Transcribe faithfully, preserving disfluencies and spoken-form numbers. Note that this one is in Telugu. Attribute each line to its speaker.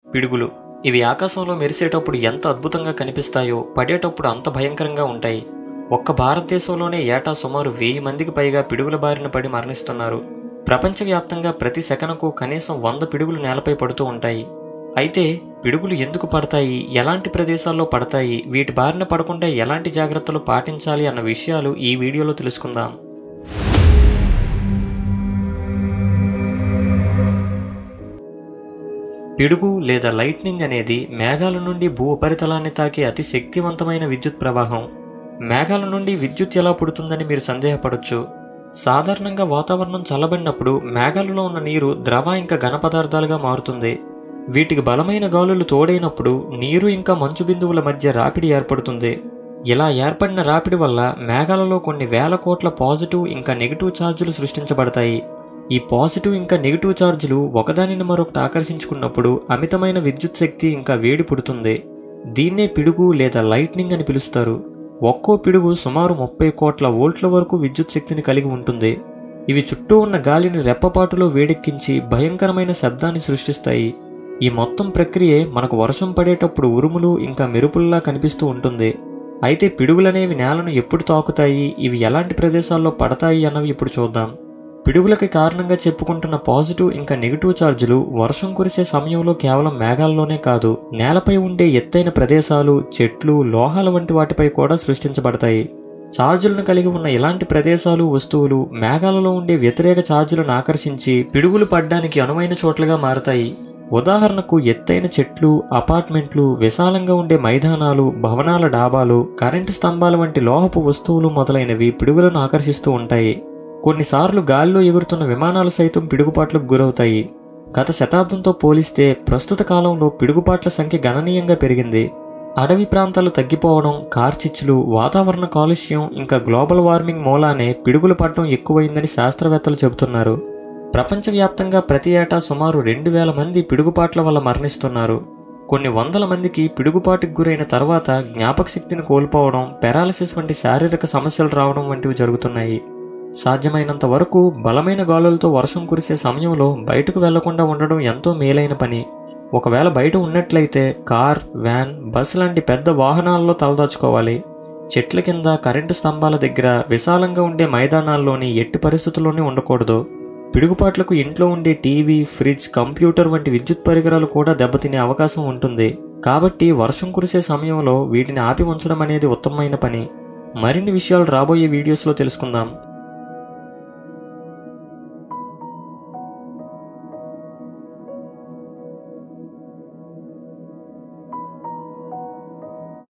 Speaker 1: పిడుగులు ఇవి ఆకాశంలో మెరిసేటప్పుడు ఎంత అద్భుతంగా కనిపిస్తాయో పడేటప్పుడు అంత భయంకరంగా ఉంటాయి. ఒక్క భారతదేశంలోనే ఏటా సుమారు వెయ్యి మందికి పైగా పిడుగుల బారిన పడి మరణిస్తున్నారు. ప్రపంచవ్యాప్తంగా ప్రతి సెకనుకు కనీసం వంద పిడుగులు నేలపై పడుతూ ఉంటాయి. అయితే పిడుగులు ఎందుకు పడతాయి, ఎలాంటి ప్రదేశాల్లో పడతాయి, వీటి బారిన పడకుండా ఎలాంటి జాగ్రత్తలు పాటించాలి అన్న విషయాలు ఈ వీడియోలో తెలుసుకుందాం. పిడుగు లేదా లైట్నింగ్ అనేది మేఘాల నుండి భూ ఉపరితలాన్ని తాకే అతి శక్తివంతమైన విద్యుత్ ప్రవాహం. మేఘాల నుండి విద్యుత్ ఎలా పుడుతుందని మీరు సందేహపడొచ్చు. సాధారణంగా వాతావరణం చల్లబడినప్పుడు మేఘాలలో ఉన్న నీరు ద్రవ ఇంకా ఘన పదార్థాలుగా మారుతుంది. వీటికి బలమైన గాలులు తోడైనప్పుడు నీరు ఇంకా మంచు బిందువుల మధ్య రాపిడి ఏర్పడుతుంది. ఇలా ఏర్పడిన రాపిడి వల్ల మేఘాలలో కొన్ని వేల కోట్ల పాజిటివ్ ఇంకా నెగిటివ్ ఛార్జీలు సృష్టించబడతాయి. ఈ పాజిటివ్ ఇంకా నెగిటివ్ ఛార్జీలు ఒకదానిని మరొకటి ఆకర్షించుకున్నప్పుడు అమితమైన విద్యుత్ శక్తి ఇంకా వేడి పుడుతుంది. దీన్నే పిడుగు లేదా లైట్నింగ్ అని పిలుస్తారు. ఒక్కో పిడుగు సుమారు ముప్పై కోట్ల వోల్ట్ల వరకు విద్యుత్ శక్తిని కలిగి ఉంటుంది. ఇవి చుట్టూ ఉన్న గాలిని రెప్పపాటులో వేడెక్కించి భయంకరమైన శబ్దాన్ని సృష్టిస్తాయి. ఈ మొత్తం ప్రక్రియే మనకు వర్షం పడేటప్పుడు ఉరుములు ఇంకా మెరుపుల్లా కనిపిస్తూ ఉంటుంది. అయితే పిడుగులనేవి నేలను ఎప్పుడు తాకుతాయి, ఇవి ఎలాంటి ప్రదేశాల్లో పడతాయి అన్నవి ఇప్పుడు చూద్దాం. పిడుగులకి కారణంగా చెప్పుకుంటున్న పాజిటివ్ ఇంకా నెగిటివ్ ఛార్జీలు వర్షం కురిసే సమయంలో కేవలం మేఘాల్లోనే కాదు, నేలపై ఉండే ఎత్తైన ప్రదేశాలు, చెట్లు, లోహాల వంటి వాటిపై కూడా సృష్టించబడతాయి. ఛార్జీలను కలిగి ఉన్న ఇలాంటి ప్రదేశాలు, వస్తువులు మేఘాలలో ఉండే వ్యతిరేక ఛార్జీలను ఆకర్షించి పిడుగులు పడ్డానికి అనువైన చోట్లుగా మారతాయి. ఉదాహరణకు ఎత్తైన చెట్లు, అపార్ట్మెంట్లు, విశాలంగా ఉండే మైదానాలు, భవనాల డాబాలు, కరెంటు స్తంభాల వంటి లోహపు వస్తువులు మొదలైనవి పిడుగులను ఆకర్షిస్తూ ఉంటాయి. కొన్నిసార్లు గాలిలో ఎగురుతున్న విమానాలు సైతం పిడుగుపాట్లకు గురవుతాయి. గత శతాబ్దంతో పోలిస్తే ప్రస్తుత కాలంలో పిడుగుపాట్ల సంఖ్య గణనీయంగా పెరిగింది. అడవి ప్రాంతాలు తగ్గిపోవడం, కార్చిచ్చులు, వాతావరణ కాలుష్యం ఇంకా గ్లోబల్ వార్మింగ్ మూలానే పిడుగులు పడడం ఎక్కువైందని శాస్త్రవేత్తలు చెబుతున్నారు. ప్రపంచవ్యాప్తంగా ప్రతి ఏటా సుమారు రెండు వేల మంది పిడుగుపాట్ల వల్ల మరణిస్తున్నారు. కొన్ని వందల మందికి పిడుగుపాటుకు గురైన తర్వాత జ్ఞాపక శక్తిని కోల్పోవడం, పెరాలసిస్ వంటి శారీరక సమస్యలు రావడం వంటివి జరుగుతున్నాయి. సాధ్యమైనంత వరకు బలమైన గాలులతో వర్షం కురిసే సమయంలో బయటకు వెళ్లకుండా ఉండడం ఎంతో మేలైన పని. ఒకవేళ బయట ఉన్నట్లయితే కార్, వ్యాన్, బస్ లాంటి పెద్ద వాహనాల్లో తలదాచుకోవాలి. చెట్ల కింద, కరెంటు స్తంభాల దగ్గర, విశాలంగా ఉండే మైదానాల్లోని ఎట్టి పరిస్థితుల్లోనే ఉండకూడదు. పిడుగుపాట్లకు ఇంట్లో ఉండే టీవీ, ఫ్రిడ్జ్, కంప్యూటర్ వంటి విద్యుత్ పరికరాలు కూడా దెబ్బతినే అవకాశం ఉంటుంది. కాబట్టి వర్షం కురిసే సమయంలో వీటిని ఆపి ఉంచడం అనేది ఉత్తమమైన పని. మరిన్ని విషయాలు రాబోయే వీడియోస్లో తెలుసుకుందాం.